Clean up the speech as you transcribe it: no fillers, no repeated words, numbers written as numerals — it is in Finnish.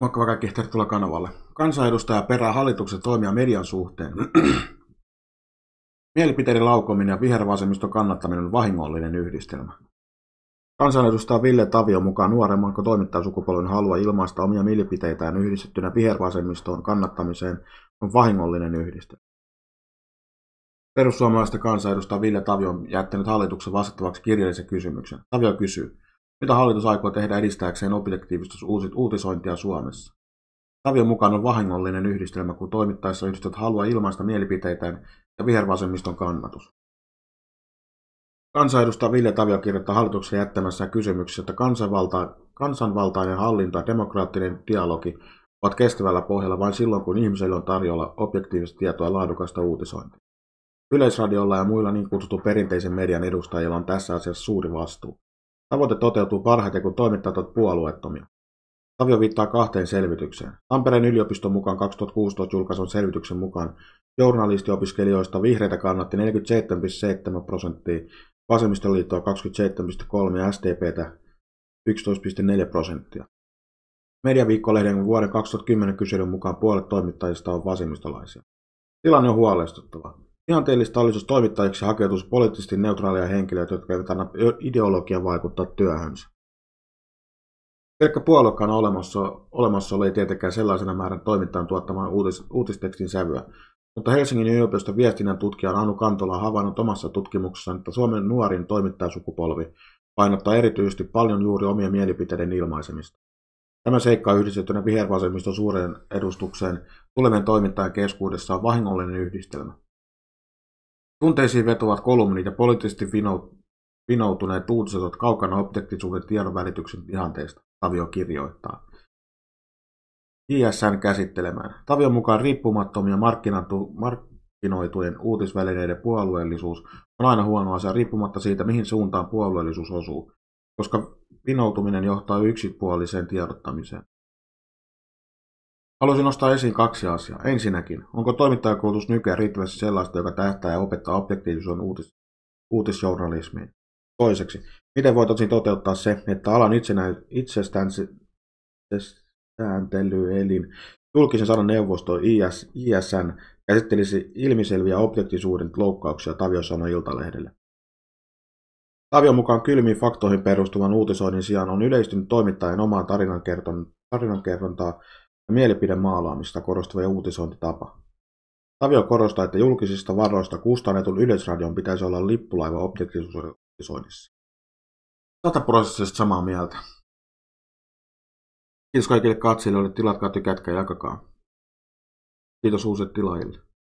Moikka kaikki, tervetuloa kanavalle. Kansanedustaja perää hallituksen toimia median suhteen. Mielipiteiden laukominen ja vihervasemmiston kannattaminen on vahingollinen yhdistelmä. Kansanedustaja Ville Tavion mukaan nuoremman toimittajasukupolven halua ilmaista omia mielipiteitään yhdistettynä vihervasemmiston kannattamiseen on vahingollinen yhdistelmä. Perussuomalaisten kansanedustaja Ville Tavio on jättänyt hallituksen vastattavaksi kirjallisen kysymyksen. Tavio kysyy, mitä hallitus aikoo tehdä edistääkseen objektiivista uutisointia Suomessa? Tavion mukaan on vahingollinen yhdistelmä, kun toimittaessa yhdistetään halua ilmaista mielipiteitään ja vihervasemmiston kannatus. Kansanedustaja Ville Tavio kirjoittaa hallituksen jättämässä kysymyksessä, että kansanvaltainen hallinto ja demokraattinen dialogi ovat kestävällä pohjalla vain silloin, kun ihmisille on tarjolla objektiivista tietoa ja laadukasta uutisointia. Yleisradiolla ja muilla niin kutsutun perinteisen median edustajilla on tässä asiassa suuri vastuu. Tavoite toteutuu parhaiten, kun toimittajat ovat puolueettomia. Tavio viittaa kahteen selvitykseen. Tampereen yliopiston mukaan 2016 julkaisun selvityksen mukaan journalistiopiskelijoista vihreitä kannatti 47,7%, vasemmistoliittoa 27,3% ja SDPtä 11,4%. Mediaviikkolehden vuoden 2010 kyselyn mukaan puolet toimittajista on vasemmistolaisia. Tilanne on huolestuttava. Ihanteellista olisi, jos toimittajiksi hakeutuisi poliittisesti neutraaleja henkilöitä, jotka eivät anna ideologian vaikuttaa työhönsä. Pelkkä puoluekaan olemassaolo ei tietenkään sellaisena määrän toimittajan tuottamaan uutistekstin sävyä, mutta Helsingin yliopiston viestinnän tutkija Anu Kantola on havainnut omassa tutkimuksessaan, että Suomen nuorin toimittajasukupolvi painottaa erityisesti paljon juuri omien mielipiteiden ilmaisemista. Tämä seikka yhdistettynä vihervasemmiston suureen edustukseen tulevien toimittajien keskuudessa on vahingollinen yhdistelmä. Tunteisiin vetoavat kolumnit ja poliittisesti vinoutuneet uutiset ovat kaukana objektiivisuuden tiedonvälityksen ihanteista, Tavio kirjoittaa. JSN käsittelemään. Tavion mukaan riippumattomia markkinoitujen uutisvälineiden puolueellisuus on aina huono asia riippumatta siitä, mihin suuntaan puolueellisuus osuu, koska vinoutuminen johtaa yksipuoliseen tiedottamiseen. Haluaisin nostaa esiin kaksi asiaa. Ensinnäkin, onko toimittajakoulutus nykyään riittävästi sellaista, joka tähtää ja opettaa objektiivisuuden uutisjournalismiin? Toiseksi, miten voitaisiin toteuttaa se, että alan itsesääntelyelin julkisen sanan neuvosto ISN käsittelisi ilmiselviä objektiivisuuden loukkauksia, Tavio sanoi Iltalehdelle. Tavion mukaan kylmiin faktoihin perustuvan uutisoinnin sijaan on yleistynyt toimittajien omaa tarinankerrontaa ja mielipidemaalaamista korostava uutisointitapa. Tavio korostaa, että julkisista varoista kustannetun Yleisradion pitäisi olla lippulaiva objektiivisuutisoinnissa. 100% samaa mieltä. Kiitos kaikille katselijoille, tilatkaa, tykätkää ja jakakaa. Kiitos uusille tilaajille.